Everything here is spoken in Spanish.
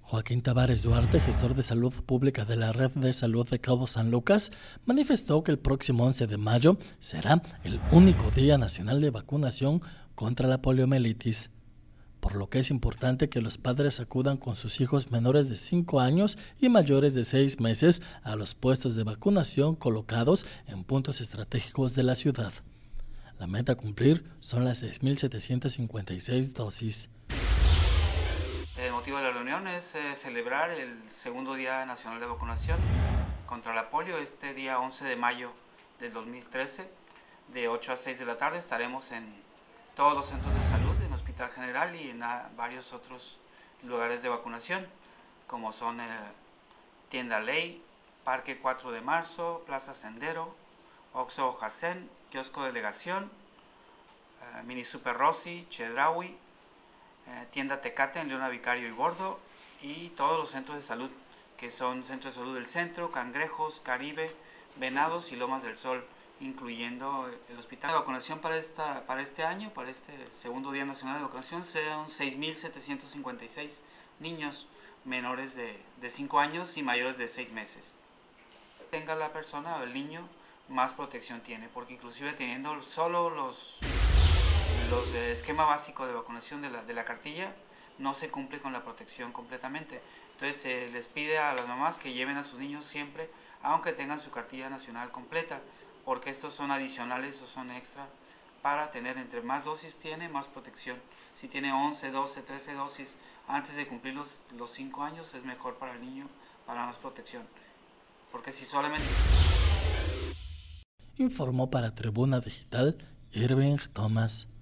Joaquín Tavares Duarte, gestor de salud pública de la Red de Salud de Cabo San Lucas, manifestó que el próximo 11 de mayo será el único Día Nacional de Vacunación contra la poliomielitis, por lo que es importante que los padres acudan con sus hijos menores de 5 años y mayores de 6 meses a los puestos de vacunación colocados en puntos estratégicos de la ciudad. La meta a cumplir son las 6.756 dosis. El motivo de la reunión es celebrar el segundo Día Nacional de Vacunación contra la polio. Este día 11 de mayo del 2013, de 8 a 6 de la tarde, estaremos en todos los centros de salud, en Hospital General y en varios otros lugares de vacunación, como son Tienda Ley, Parque 4 de Marzo, Plaza Sendero, Oxxo Jacén, Kiosco Delegación, Mini Super Rossi, Chedraui, Tienda Tecate en Leona Vicario y Bordo, y todos los centros de salud, que son Centros de Salud del Centro, Cangrejos, Caribe, Venados y Lomas del Sol, incluyendo el hospital de vacunación para este año, para este segundo Día Nacional de Vacunación, son 6.756 niños menores de 5 años y mayores de 6 meses. Tenga la persona o el niño, más protección tiene, porque inclusive teniendo solo los esquema básico de vacunación de la cartilla, no se cumple con la protección completamente. Entonces se les pide a las mamás que lleven a sus niños siempre, aunque tengan su cartilla nacional completa, porque estos son adicionales o son extra para tener, entre más dosis tiene, más protección. Si tiene 11, 12, 13 dosis antes de cumplir los 5 años, es mejor para el niño, para más protección. Porque si solamente... Informó para Tribuna Digital Irving Thomas.